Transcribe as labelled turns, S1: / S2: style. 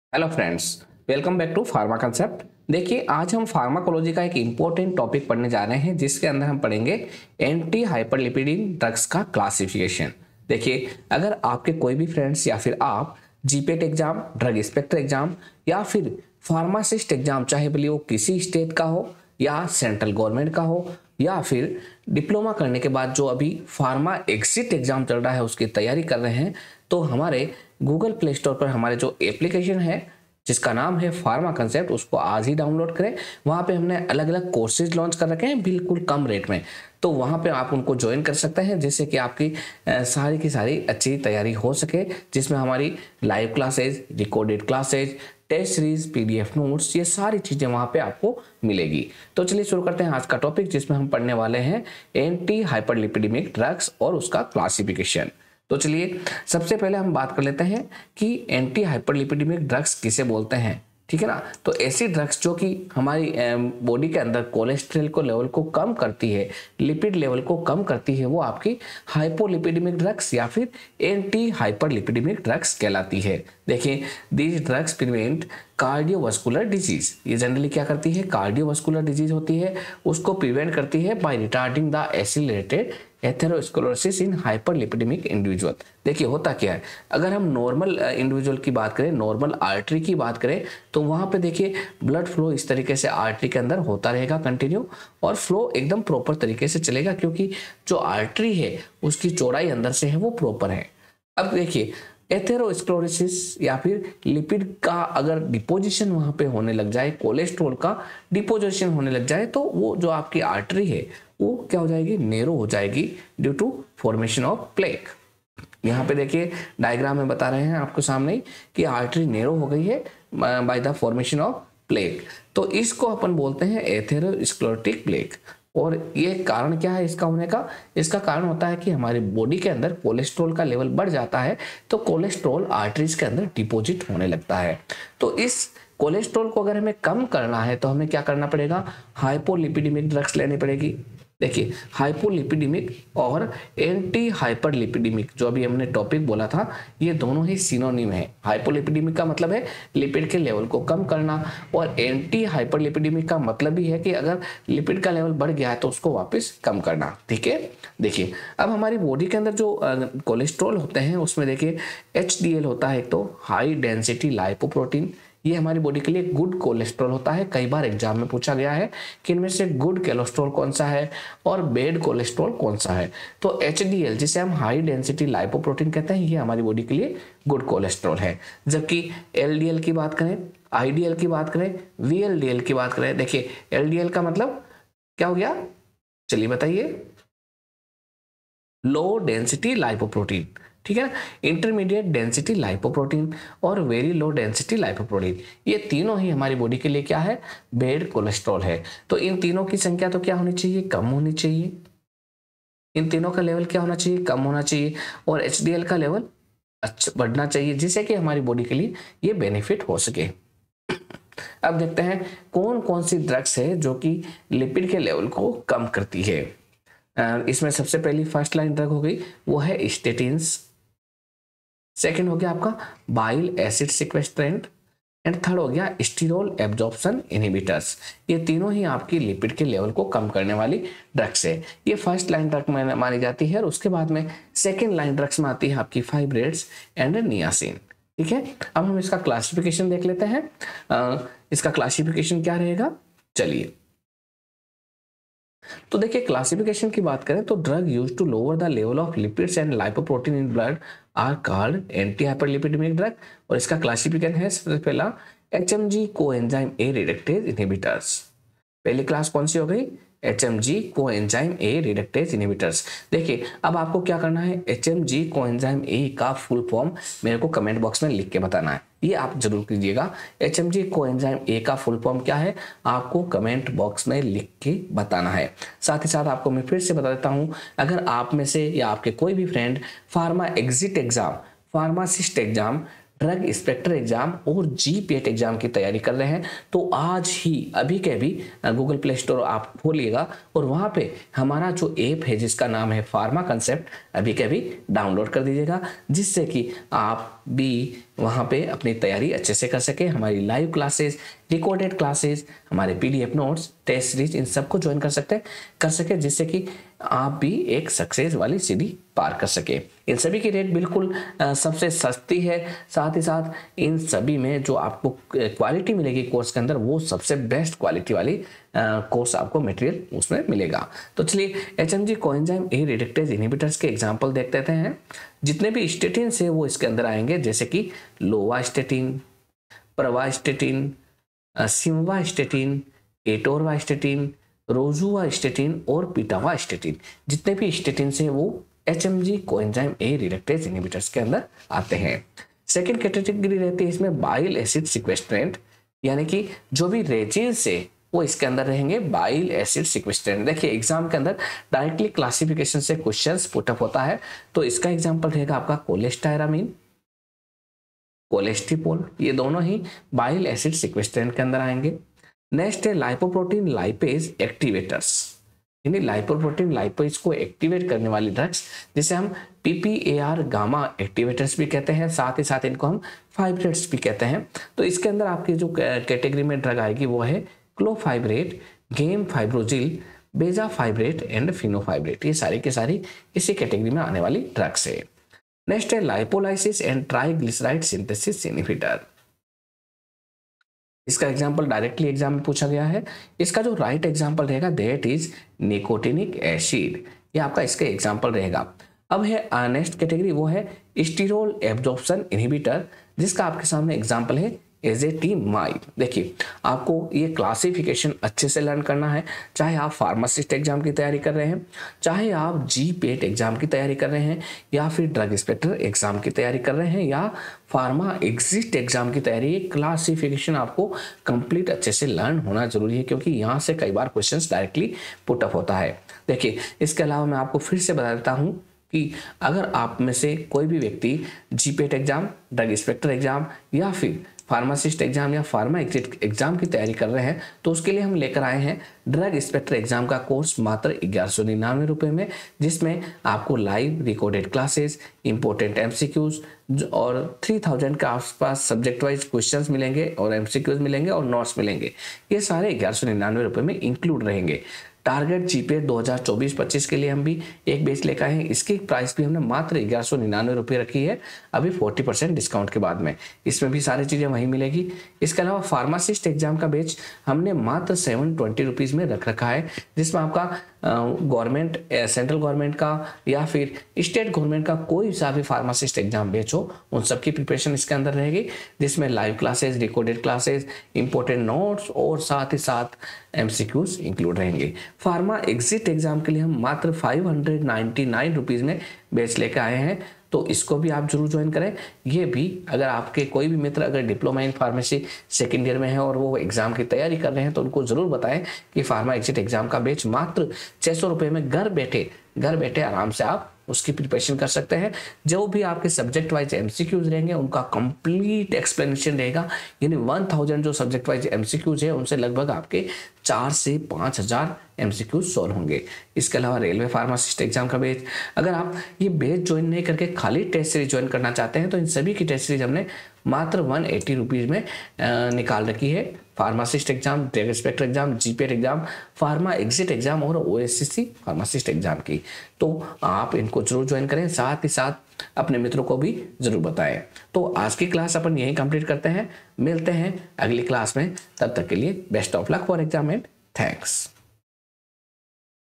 S1: Hello friends, welcome back to pharma concept. देखिए, आज हम फार्माकोलॉजी का एक इम्पोर्टेंट टॉपिक पढ़ने जा रहे हैं जिसके अंदर हम पढ़ेंगे एंटी हाइपरलिपिडिन ड्रग्स का क्लासिफिकेशन। देखिए, अगर आपके कोई भी फ्रेंड्स या फिर आप GPAT exam, drug inspector exam या फिर फार्मासिस्ट एग्जाम, चाहे भले वो किसी स्टेट का हो या सेंट्रल गवर्नमेंट का हो या फिर डिप्लोमा करने के बाद जो अभी फार्मा एग्जिट एग्जाम चल रहा है उसकी तैयारी कर रहे हैं, तो हमारे गूगल प्ले स्टोर पर हमारे जो एप्लीकेशन है जिसका नाम है फार्मा कंसेप्ट, उसको आज ही डाउनलोड करें। वहाँ पे हमने अलग अलग कोर्सेज लॉन्च कर रखे हैं बिल्कुल कम रेट में, तो वहाँ पे आप उनको ज्वाइन कर सकते हैं जिससे कि आपकी सारी की सारी अच्छी तैयारी हो सके, जिसमें हमारी live classes, recorded classes, test series, PDF notes, ये सारी चीज़ें वहाँ पे आपको मिलेगी। तो चलिए शुरू करते हैं आज का टॉपिक, जिसमें हम पढ़ने वाले हैं एंटी हाइपरलिपिडेमिक ड्रग्स और उसका क्लासिफिकेशन। तो चलिए सबसे पहले हम बात कर लेते हैं कि एंटी हाइपरलिपिडेमिक ड्रग्स किसे बोलते हैं, ठीक है ना। तो ऐसी ड्रग्स जो कि हमारी बॉडी के अंदर कोलेस्ट्रॉल को लेवल को कम करती है, लिपिड लेवल को कम करती है, वो आपकी हाइपोलिपिडेमिक ड्रग्स या फिर एंटी हाइपरलिपिडेमिक ड्रग्स कहलाती है। देखिए, these drugs prevent cardiovascular disease. ये जनरली क्या करती है, कार्डियोवास्कुलर डिजीज होती है उसको प्रिवेंट करती है by retarding the accelerated atherosclerosis in hyperlipidemic individual. देखिए होता क्या है, अगर हम नॉर्मल इंडिविजुअल की बात करें, नॉर्मल आर्टरी की बात करें, तो वहाँ पे देखिए ब्लड फ्लो इस तरीके से आर्टरी के अंदर होता रहेगा कंटिन्यू, और फ्लो एकदम प्रॉपर तरीके से चलेगा क्योंकि जो आर्टरी है उसकी चौड़ाई अंदर से है वो प्रॉपर है। अब देखिए, एथेरोस्क्लेरोसिस या फिर लिपिड का अगर डिपोजिशन वहाँ पे होने लग जाए, कोलेस्ट्रॉल का डिपोजिशन होने लग जाए, तो वो जो आपकी आर्टरी है वो क्या हो जाएगी, नैरो हो जाएगी due to formation of plaque. यहाँ पे देखिए डायग्राम में बता रहे हैं आपको सामने ही कि आर्टरी नैरो हो गई है by the formation of plaque, तो इसको अपन बोलते हैं एथेरोस्क्लेरोटिक प्लेक। और ये कारण क्या है इसका होने का, इसका कारण होता है कि हमारी बॉडी के अंदर कोलेस्ट्रॉल का लेवल बढ़ जाता है, तो कोलेस्ट्रॉल आर्टरीज के अंदर डिपॉजिट होने लगता है। तो इस कोलेस्ट्रॉल को अगर हमें कम करना है तो हमें क्या करना पड़ेगा, हाइपोलिपिडेमिक ड्रग्स लेनी पड़ेगी। देखिए, हाइपोलिपिडेमिक और एंटी हाइपरलिपिडेमिक जो अभी हमने टॉपिक बोला था, ये दोनों ही सिनोनिम है। हाइपोलिपिडेमिक का मतलब है लिपिड के लेवल को कम करना, और एंटी हाइपरलिपिडेमिक का मतलब भी है कि अगर लिपिड का लेवल बढ़ गया है तो उसको वापस कम करना, ठीक है। देखिए, अब हमारी बॉडी के अंदर जो कोलेस्ट्रॉल होते हैं उसमें देखिए HDL होता है, एक तो हाई डेंसिटी लाइपोप्रोटीन, ये हमारी बॉडी के लिए गुड कोलेस्ट्रॉल होता है। कई बार एग्जाम में पूछा गया है कि इनमें से गुड कोलेस्ट्रॉल कौन सा है और बैड कोलेस्ट्रॉल कौन सा है, तो HDL जिसे हम हाई डेंसिटी लाइपोप्रोटीन कहते हैं, ये हमारी बॉडी के लिए गुड कोलेस्ट्रॉल है। जबकि LDL की बात करें, IDL की बात करें, VLDL की बात करें, देखिए LDL का मतलब क्या हो गया, चलिए बताइए, लो डेंसिटी लाइपोप्रोटीन, ठीक है ना। इंटरमीडिएट डेंसिटी लाइपोप्रोटीन और वेरी लो डेंसिटी लाइपोप्रोटीन, ये तीनों ही हमारी बॉडी के लिए क्या है, बैड कोलेस्ट्रॉल है। तो इन तीनों की संख्या तो क्या होनी चाहिए, कम होनी चाहिए। इन तीनों का लेवल क्या होना चाहिए, कम होना चाहिए, और HDL का लेवल अच्छा बढ़ना चाहिए, जिससे कि हमारी बॉडी के लिए ये बेनिफिट हो सके। अब देखते हैं कौन कौन सी ड्रग्स है जो कि लिपिड के लेवल को कम करती है। इसमें सबसे पहली फर्स्ट लाइन ड्रग हो गई, वो है स्टेटिन्स। सेकंड हो गया आपका bile acid sequestrant, and third हो गया स्टीरोल एब्जॉर्प्शन इनहिबिटर्स। ये तीनों ही आपकी लिपिड के लेवल को कम करने वाली ड्रग्स है। ये फर्स्ट लाइन ड्रग में मानी जाती है, और उसके बाद में सेकंड लाइन ड्रग्स में आती है आपकी फाइब्रेट्स एंड नियासिन, ठीक है। अब हम इसका क्लासिफिकेशन देख लेते हैं। इसका क्लासिफिकेशन क्या रहेगा, चलिए। तो देखिए, क्लासिफिकेशन की बात करें तो drug use to lower the level of lipids and lipoprotein in blood are called anti hyperlipidemic drug. और इसका क्लासिफिकेशन है सबसे पहला HMG coenzyme A reductase inhibitors. पहली क्लास कौन सी हो गई, HMG coenzyme A reductase inhibitors. देखिए, अब आपको क्या करना है, HMG कोएंजाइम ए का फुल फॉर्म मेरे को कमेंट बॉक्स में लिख के बताना है, ये आप जरूर कीजिएगा। HMG कोएंजाइम ए का फुल फॉर्म क्या है, आपको कमेंट बॉक्स में लिख के बताना है। साथ ही साथ आपको मैं फिर से बता देता हूँ, अगर आप में से या आपके कोई भी friend pharma exit exam, pharmacist exam, drug inspector exam और जीपीएट एग्जाम की तैयारी कर रहे हैं तो आज ही अभी के अभी गूगल प्ले स्टोर आप खोलिएगा और वहाँ पे हमारा जो ऐप है जिसका नाम है फार्मा कंसेप्ट अभी के अभी डाउनलोड कर दीजिएगा, जिससे कि आप भी वहाँ पे अपनी तैयारी अच्छे से कर सके। हमारी लाइव क्लासेस, रिकॉर्डेड क्लासेस, हमारे पीडीएफ नोट्स, टेस्ट सीरीज, इन सबको ज्वाइन कर सके जिससे कि आप भी एक सक्सेस वाली सीढ़ी पार कर सके। इन सभी की रेट बिल्कुल सबसे सस्ती है, साथ ही साथ इन सभी में जो आपको क्वालिटी मिलेगी कोर्स के अंदर वो सबसे बेस्ट क्वालिटी वाली कोर्स आपको मटेरियल उसमें मिलेगा। तो चलिए HMG coenzyme A reductase inhibitors के एग्जांपल देख लेते हैं। जितने भी स्टेटिन है वो इसके अंदर आएंगे, जैसे कि लोवास्टेटिन, प्रवास्टेटिन, सिम्वास्टेटिन, एटोरवास्टेटिन, रोजुवास्टेटिन और पिटावास्टेटिन, जितने भी स्टेटिन है वो HMG coenzyme A reductase inhibitors के अंदर आते हैं। सेकेंड कैटेगरी रहती है इसमें बाइल एसिड सिक्वेस्ट्रेंट, यानी कि जो भी रेजिन से वो इसके अंदर रहेंगे बाइल एसिड सिक्वेस्ट्रेंट। देखिए एग्जाम के अंदर डायरेक्टली क्लासिफिकेशन से क्वेश्चंस पुटअप होता है, तो इसका एग्जांपल रहेगा आपका कोलेस्टायरामीन, कोलेस्टिपोल, ये दोनों ही बाइल एसिड सिक्वेस्ट्रेंट के अंदर आएंगे। नेक्स्ट है लाइपोप्रोटीन लाइपेज एक्टिवेटर्स, यानी लाइपोप्रोटीन लाइपेज को एक्टिवेट करने वाली ड्रग्स जिसे हम PPAR गामा एक्टिवेटर्स भी कहते हैं, साथ ही साथ इनको हम फाइब्रेट्स भी कहते हैं। तो इसके अंदर आपकी जो कैटेगरी में ड्रग आएगी वो है क्लोफाइब्रेट, गेम फाइब्रोजिल, बेजा फाइब्रेट एंड फिनोफाइब्रेट, ये सारी की सारी इसी कैटेगरी में आने वाली ड्रग्स है। नेक्स्ट है lipolysis and triglyceride synthesis inhibitor. इसका एग्जांपल डायरेक्टली एग्जाम में पूछा गया है। इसका जो राइट एग्जांपल रहेगा दैट इज निकोटिनिक एसिड, ये आपका इसका एग्जांपल रहेगा। अब है नेक्स्ट कैटेगरी, वो है स्टीरोल एब्जॉर्प्शन इनहिबिटर, जिसका आपके सामने एग्जांपल है एजेटिमाइब। देखिए आपको ये क्लासिफिकेशन अच्छे से लर्न करना है, चाहे आप फार्मासिस्ट एग्जाम की तैयारी कर रहे हैं, चाहे आप जीपीएट एग्जाम की तैयारी कर रहे हैं, या फिर ड्रग इंस्पेक्टर एग्जाम की तैयारी कर रहे हैं, या फार्मा एग्जिट एग्जाम की तैयारी। क्लासिफिकेशन आपको कंप्लीट अच्छे से लर्न होना जरूरी है, क्योंकि यहाँ से कई बार क्वेश्चंस डायरेक्टली पुटअप होता है। देखिए इसके अलावा मैं आपको फिर से बता देता हूँ कि अगर आप में से कोई भी व्यक्ति GPAT exam, drug inspector exam या फिर फार्मासिस्ट एग्जाम या फार्मा एग्जिट एग्जाम की तैयारी कर रहे हैं, तो उसके लिए हम लेकर आए हैं ड्रग इंस्पेक्टर एग्जाम का कोर्स मात्र 1199 रुपये में, जिसमें आपको live recorded classes, important MCQs और 3000 के आसपास सब्जेक्ट वाइज क्वेश्चंस मिलेंगे और MCQs मिलेंगे और नोट्स मिलेंगे। ये सारे 1199 रुपये में इंक्लूड रहेंगे। टारगेट जीपीएट 2024-25 के लिए हम भी एक बैच लेकर आए हैं, इसकी प्राइस भी हमने मात्र 1199 रुपये रखी है अभी 40% डिस्काउंट के बाद में। इसमें भी सारी चीज़ें वहीं मिलेगी। इसके अलावा फार्मासिस्ट एग्जाम का बैच हमने मात्र 720 रुपीज़ में रख रखा है, जिसमें आपका गवर्नमेंट, सेंट्रल गवर्नमेंट का या फिर स्टेट गवर्नमेंट का कोई सा भी फार्मासिस्ट एग्जाम बैच हो, उन सबकी प्रिपरेशन इसके अंदर रहेगी, जिसमें live classes, recorded classes, important notes और साथ ही साथ MCQs इंक्लूड रहेंगे। फार्मा एग्जिट एग्जाम के लिए हम मात्र 599 रुपीज़ में बैच लेकर आए हैं, तो इसको भी आप जरूर ज्वाइन करें। ये भी अगर आपके कोई भी मित्र अगर diploma in pharmacy second year में है और वो एग्जाम की तैयारी कर रहे हैं, तो उनको जरूर बताएं कि फार्मा एग्जिट एग्जाम का बैच मात्र 600 रुपये में घर बैठे आराम से आप उसकी प्रिपरेशन कर सकते हैं। जो भी आपके सब्जेक्ट वाइज MCQs रहेंगे उनका कंप्लीट एक्सप्लेनेशन रहेगा, यानी 1000 जो सब्जेक्ट वाइज MCQs है उनसे लगभग आपके 4 से 5000 MCQs सॉल्व होंगे। इसके अलावा रेलवे फार्मासिस्ट एग्जाम का बैच, अगर आप ये बैच ज्वाइन नहीं करके खाली टेस्ट सीरीज ज्वाइन करना चाहते हैं, तो इन सभी की टेस्ट सीरीज हमने मात्र 180 रुपीज़ में निकाल रखी है। Pharmacist exam, drug inspector exam, GPAT exam, pharma exit exam और OSCC फार्मासिस्ट एग्जाम की, तो आप इनको जरूर ज्वाइन करें, साथ ही साथ अपने मित्रों को भी जरूर बताएं। तो आज की क्लास अपन यहीं कंप्लीट करते हैं, मिलते हैं अगली क्लास में, तब तक के लिए best of luck for exam and thanks.